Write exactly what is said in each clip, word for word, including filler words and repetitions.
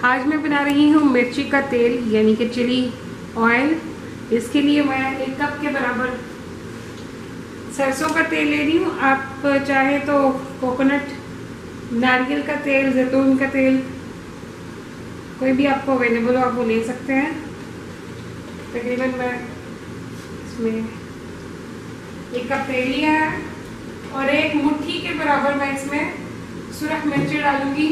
आज मैं बना रही हूँ मिर्ची का तेल यानी कि चिली ऑयल। इसके लिए मैं एक कप के बराबर सरसों का तेल ले रही हूँ। आप चाहे तो कोकोनट, नारियल का तेल, जैतून का तेल, कोई भी आपको अवेलेबल हो आप वो ले सकते हैं। तकरीबन मैं इसमें एक कप तेल लिया है और एक मुट्ठी के बराबर मैं इसमें सुरख मिर्ची डालूंगी।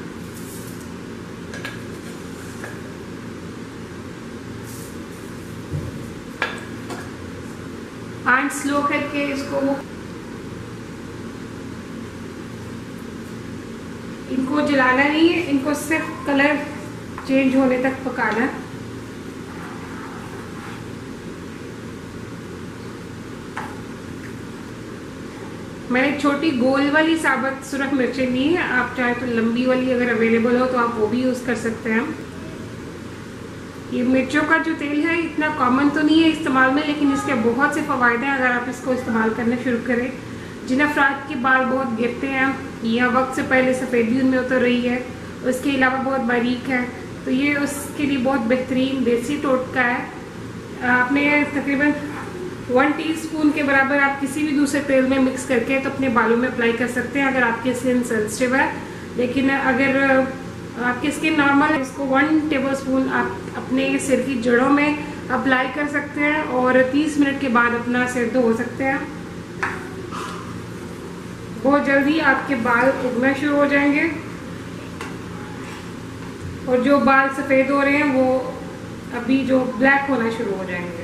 आंच स्लो करके इसको इनको जलाना नहीं है, इनको सिर्फ कलर चेंज होने तक पकाना है। मैंने छोटी गोल वाली साबुत सुरख मिर्चें ली है। आप चाहे तो लंबी वाली अगर अवेलेबल हो तो आप वो भी यूज़ कर सकते हैं। ये मिर्चों का जो तेल है इतना कॉमन तो नहीं है इस्तेमाल में, लेकिन इसके बहुत से फ़वायदे हैं अगर आप इसको इस्तेमाल करना शुरू करें। जिन अफराद के बाल बहुत गिरते हैं या वक्त से पहले सफ़ेदी उनमें उतर रही है, उसके अलावा बहुत बारीक है, तो ये उसके लिए बहुत बेहतरीन देसी टोटका है। आपने तकरीबन वन टीस्पून के बराबर आप किसी भी दूसरे तेल में मिक्स करके तो अपने बालों में अप्लाई कर सकते हैं अगर आपकी स्किन सेंसिटिव है। लेकिन अगर आपकी स्किन नॉर्मल है, इसको वन टेबलस्पून आप अपने सिर की जड़ों में अप्लाई कर सकते हैं और तीस मिनट के बाद अपना सिर धो सकते हैं। बहुत जल्दी आपके बाल उगना शुरू हो जाएंगे और जो बाल सफ़ेद हो रहे हैं वो अभी जो ब्लैक होना शुरू हो जाएंगे।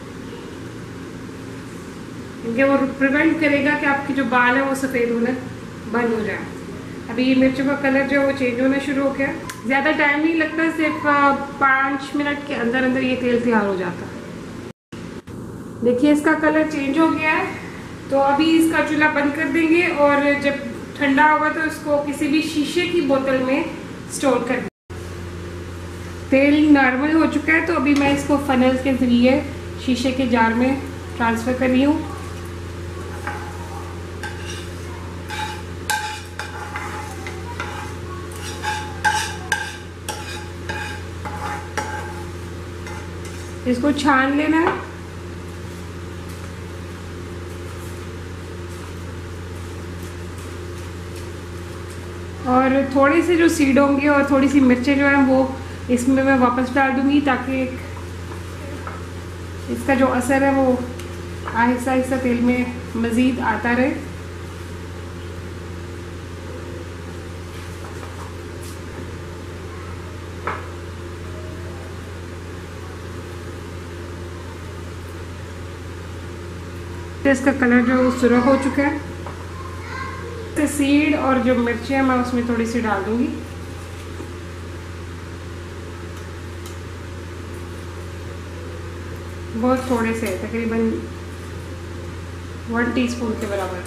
क्योंकि वो प्रिवेंट करेगा कि आपके जो बाल है वो सफ़ेद होना बंद हो जाए। अभी ये मिर्चों का कलर जो है वो चेंज होना शुरू हो गया। ज़्यादा टाइम नहीं लगता, सिर्फ पाँच मिनट के अंदर अंदर ये तेल तैयार हो जाता है। देखिए इसका कलर चेंज हो गया है, तो अभी इसका चूल्हा बंद कर देंगे और जब ठंडा होगा तो इसको किसी भी शीशे की बोतल में स्टोर कर देंगे। तेल नॉर्मल हो चुका है, तो अभी मैं इसको फनल के ज़रिए शीशे के जार में ट्रांसफ़र कर रही हूँ। इसको छान लेना है और थोड़े से जो सीड होंगे और थोड़ी सी मिर्चें जो हैं वो इसमें मैं वापस डाल दूंगी, ताकि इसका जो असर है वो आहिस्ता आहिस्ता तेल में मज़ीद आता रहे। इसका कलर जो है सुरख हो चुका है। तो सीड और जो मिर्चें मैं उसमें थोड़ी सी डाल दूंगी। बहुत थोड़े से, तकरीबन वन टीस्पून के बराबर।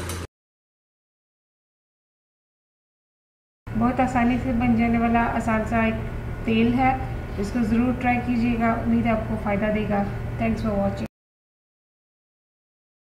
बहुत आसानी से बन जाने वाला आसान सा एक तेल है, इसको ज़रूर ट्राई कीजिएगा। उम्मीद है आपको फ़ायदा देगा। Thanks for watching.